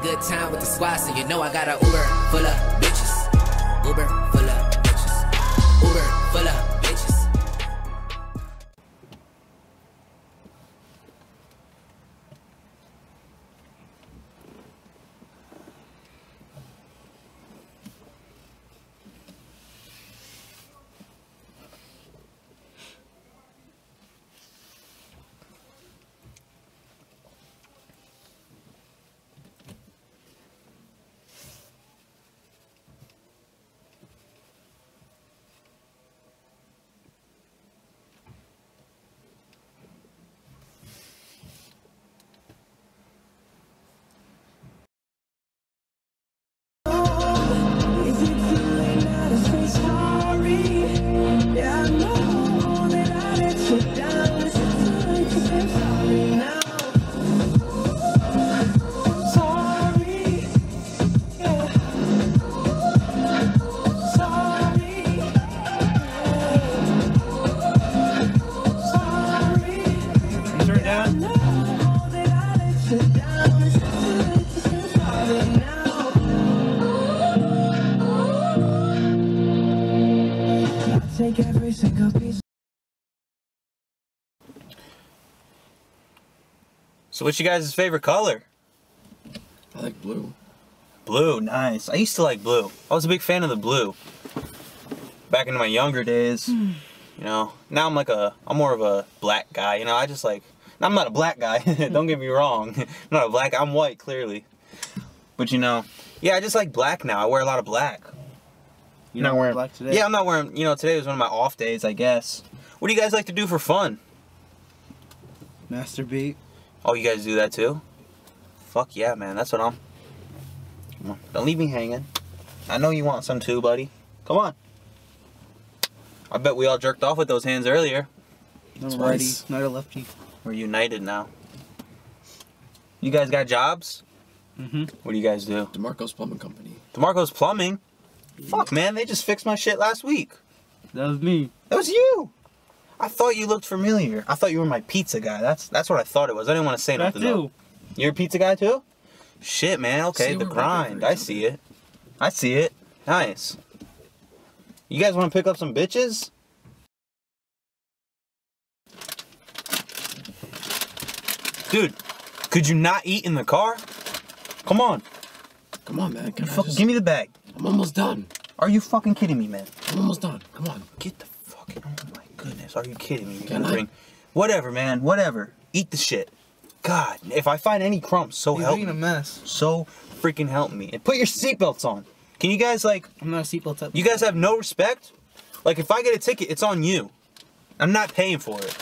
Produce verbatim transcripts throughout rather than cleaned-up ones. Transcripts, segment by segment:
good time with the squad, so you know I got a Uber full of bitches. Uber full of bitches. Uber full of bitches. Take every single piece. So what's your guys' favorite color? I like blue. Blue, nice. I used to like blue. I was a big fan of the blue. Back in my younger days, you know. Now I'm like a, I'm more of a black guy, you know. I just like, I'm not a black guy, don't get me wrong. I'm not a black, I'm white, clearly. But you know, yeah, I just like black now. I wear a lot of black. You're not wearing black today? Yeah, I'm not wearing, you know, today was one of my off days, I guess. What do you guys like to do for fun? Masturbate. Oh, you guys do that too? Fuck yeah, man, that's what I'm... Come on, don't leave me hanging. I know you want some too, buddy. Come on. I bet we all jerked off with those hands earlier. I'm a righty, not a lefty. We're united now. You guys got jobs? Mm-hmm. What do you guys do? DeMarco's Plumbing Company. DeMarco's Plumbing? Fuck, man, they just fixed my shit last week. That was me. That was you. I thought you looked familiar. I thought you were my pizza guy. That's that's what I thought it was. I didn't want to say nothing. I do. Though. You're a pizza guy too? Shit, man. Okay, See, the we're grind. right I see it. I see it. Nice. You guys want to pick up some bitches? Dude, could you not eat in the car? Come on. Come on, man. Can I Fuck, just... give me the bag. I'm almost done. Are you fucking kidding me, man? I'm almost done. Come on. Get the fucking... Oh my goodness. Are you kidding me? You're Can gonna I? bring... Whatever, man. Whatever. Eat the shit. God, if I find any crumbs, so You're help being me. a mess. So freaking help me. And put your seatbelts on. Can you guys, like... I'm not a seatbelt type. You guys have no respect? Like, if I get a ticket, it's on you. I'm not paying for it.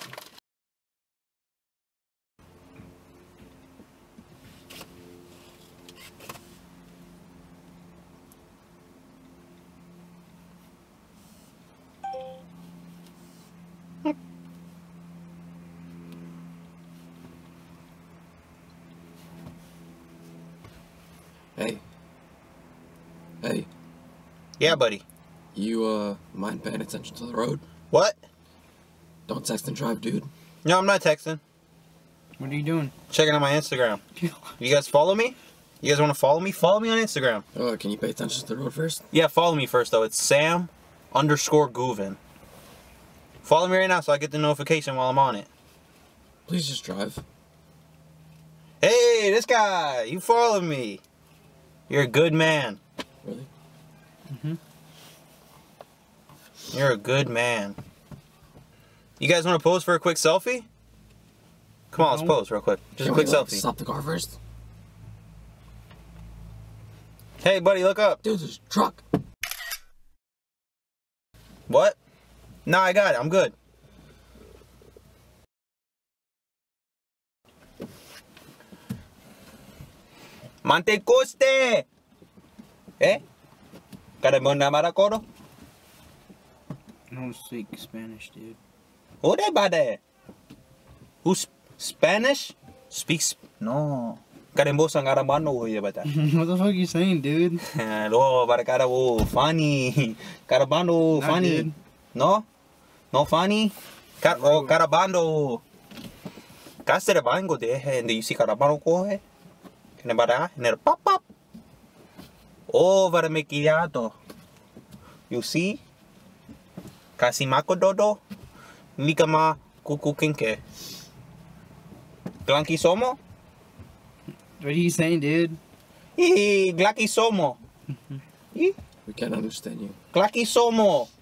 Hey. Hey. Yeah, buddy. You, uh, mind paying attention to the road? What? Don't text and drive, dude. No, I'm not texting. What are you doing? Checking out my Instagram. You guys follow me? You guys want to follow me? Follow me on Instagram. Uh, can you pay attention to the road first? Yeah, follow me first, though. It's Sam underscore Goovin. Follow me right now so I get the notification while I'm on it. Please just drive. Hey, this guy! You follow me. You're a good man. Really? Mm-hmm. You're a good man. You guys want to pose for a quick selfie? Come on, let's pose real quick. Just Can a quick we, like, selfie. Stop the car first. Hey, buddy, look up. Dude, there's a truck. What? Nah, I got it. I'm good. Mantecoste! Eh? Carabona maracoro? I don't speak Spanish, dude. Who they bade? Who's Spanish? Speaks no. Karimbosa ngaramano hoye bata. What the fuck are you saying, dude? Lo para carabo funny. Carabando Not funny. good. No? No funny? Car oh, carabando. Castere bango de he. And you see carabando ko he? Kena bara, nera pop pop. Oh, vara me kiato. You see? Kasi mako dodo. Nika ma kuku kinke. Glanki somo? What are you saying, dude? Ih, glaki somo. Ih, We can't understand you. glaki somo.